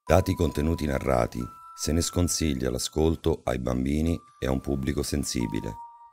Dati i contenuti narrati, se ne sconsiglia l'ascolto ai bambini e a un pubblico sensibile.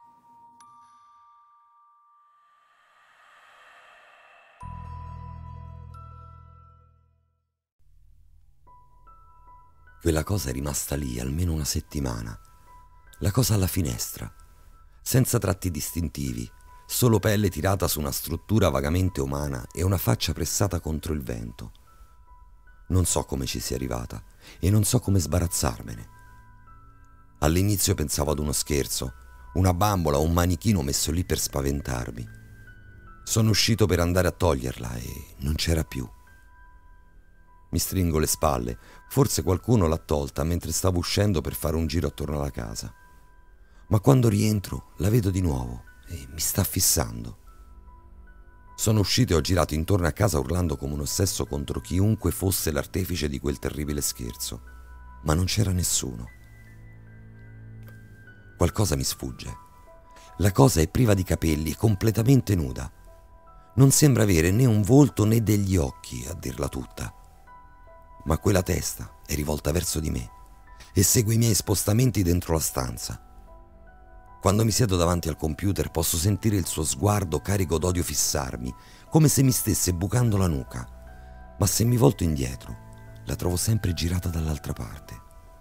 Quella cosa è rimasta lì almeno una settimana. La cosa alla finestra, senza tratti distintivi, solo pelle tirata su una struttura vagamente umana e una faccia pressata contro il vento. Non so come ci sia arrivata e non so come sbarazzarmene. All'inizio pensavo ad uno scherzo, una bambola o un manichino messo lì per spaventarmi. Sono uscito per andare a toglierla e non c'era più. Mi stringo le spalle, forse qualcuno l'ha tolta mentre stavo uscendo per fare un giro attorno alla casa. Ma quando rientro la vedo di nuovo e mi sta fissando. Sono uscito e ho girato intorno a casa urlando come un ossesso contro chiunque fosse l'artefice di quel terribile scherzo, ma non c'era nessuno. Qualcosa mi sfugge. La cosa è priva di capelli e completamente nuda. Non sembra avere né un volto né degli occhi, a dirla tutta. Ma quella testa è rivolta verso di me e segue i miei spostamenti dentro la stanza. Quando mi siedo davanti al computer posso sentire il suo sguardo carico d'odio fissarmi, come se mi stesse bucando la nuca. Ma se mi volto indietro, la trovo sempre girata dall'altra parte.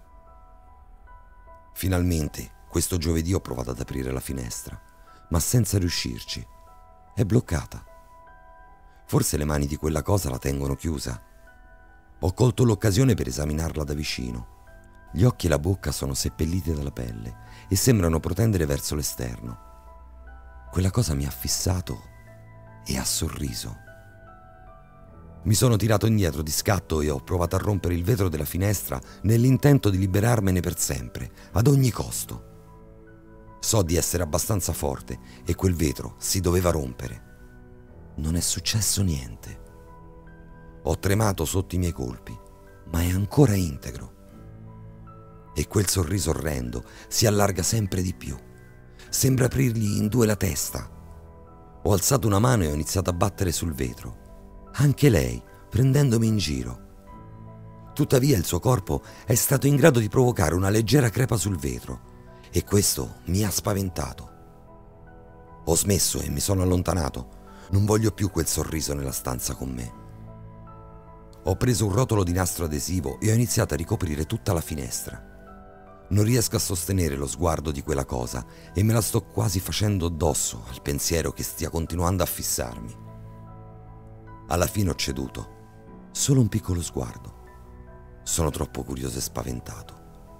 Finalmente, questo giovedì ho provato ad aprire la finestra, ma senza riuscirci. È bloccata. Forse le mani di quella cosa la tengono chiusa. Ho colto l'occasione per esaminarla da vicino. Gli occhi e la bocca sono seppelliti dalla pelle e sembrano protendere verso l'esterno. Quella cosa mi ha fissato e ha sorriso. Mi sono tirato indietro di scatto e ho provato a rompere il vetro della finestra nell'intento di liberarmene per sempre, ad ogni costo. So di essere abbastanza forte e quel vetro si doveva rompere. Non è successo niente. Ho tremato sotto i miei colpi, ma è ancora integro. E quel sorriso orrendo si allarga sempre di più. Sembra aprirgli in due la testa. Ho alzato una mano e ho iniziato a battere sul vetro. Anche lei, prendendomi in giro. Tuttavia il suo corpo è stato in grado di provocare una leggera crepa sul vetro e questo mi ha spaventato. Ho smesso e mi sono allontanato. Non voglio più quel sorriso nella stanza con me. Ho preso un rotolo di nastro adesivo e ho iniziato a ricoprire tutta la finestra. Non riesco a sostenere lo sguardo di quella cosa e me la sto quasi facendo addosso al pensiero che stia continuando a fissarmi. Alla fine ho ceduto. Solo un piccolo sguardo. Sono troppo curioso e spaventato.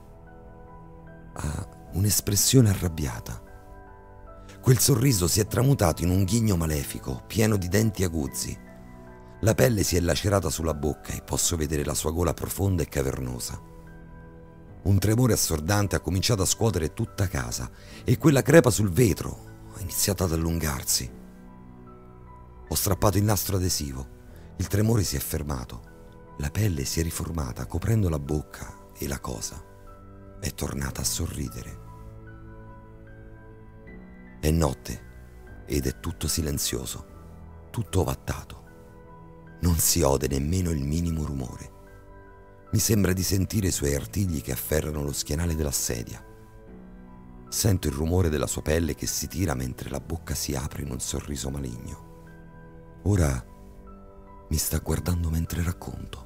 Ha un'espressione arrabbiata. Quel sorriso si è tramutato in un ghigno malefico, pieno di denti aguzzi. La pelle si è lacerata sulla bocca e posso vedere la sua gola profonda e cavernosa. Un tremore assordante ha cominciato a scuotere tutta casa e quella crepa sul vetro ha iniziato ad allungarsi. Ho strappato il nastro adesivo. Il tremore si è fermato. La pelle si è riformata coprendo la bocca e la cosa è tornata a sorridere. È notte ed è tutto silenzioso, tutto ovattato. Non si ode nemmeno il minimo rumore. Mi sembra di sentire i suoi artigli che afferrano lo schienale della sedia. Sento il rumore della sua pelle che si tira mentre la bocca si apre in un sorriso maligno. Ora mi sta guardando mentre racconto.